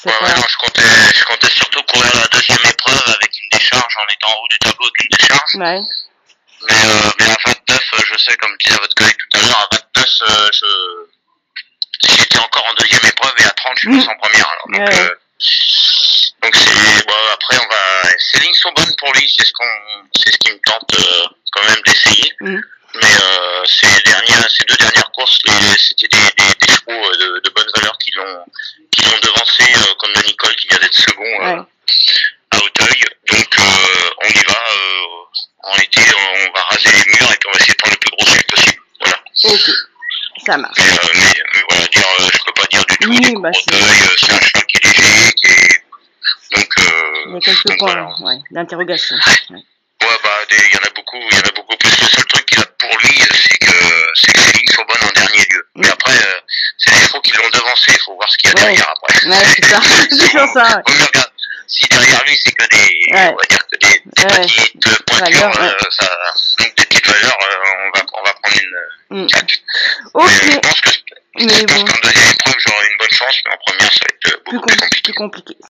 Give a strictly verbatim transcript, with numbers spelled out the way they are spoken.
C'est Ouais, pas... ouais, non, je comptais, je comptais surtout courir la deuxième épreuve avec une décharge en étant en haut du tableau avec une décharge. Ouais. Mais, euh, mais à vingt-neuf, euh, je sais, comme disait votre collègue tout à l'heure, à vingt-neuf, euh, je, j'étais encore en deuxième épreuve et à trente, je suis passé en première. Alors, donc, Ouais. euh, donc c'est, bon, après, on va, ces lignes sont bonnes pour lui, c'est ce qu'on, c'est ce qui me tente, euh, quand même d'essayer. Mm. Mais, euh, ces dernières, ces deux dernières courses, les- c'était des, des, des chevaux euh, de, de bonne valeur qui l'ont, qui l'ont devancé, euh, comme le Nicole qui vient d'être second, euh, Ouais. à Auteuil. Donc, euh, on y va, euh, en été, on va raser les murs et puis on va essayer de prendre le plus gros chèque possible. Voilà. Ok, ça marche. Mais, euh, mais, mais voilà, dire, euh, je peux pas dire du tout Oui, des bah, gros c'est- Auteuil, euh, c'est un cheval qui est léger, qui est, donc, Il y euh, a quelques donc points voilà. ouais, d'interrogation. Ouais. Ouais, bah, des- il y en a beaucoup, il y en a beaucoup plus. Le seul truc qu'il a pour lui, euh, c'est que, c'est que ses lignes sont bonnes en dernier lieu. Mais Mm. après, euh, c'est les chevaux qui l'ont devancé, il faut voir ce qu'il y a Ouais. derrière après. Ouais, c'est ça. C'est toujours ça. Faut mieux regarder. Si derrière lui, c'est que des, Ouais. on va dire que des, des Ouais. petites euh, pointures, Valeurs, ouais. euh, ça, donc des petites valeurs, euh, on va, on va prendre une, Mm. une claque. Ok, Mais je pense que, mais je pense bon, qu'en deuxième épreuve, j'aurai une bonne chance, mais en première, ça va être euh, plus, beaucoup plus com- compliqué. plus compliqué.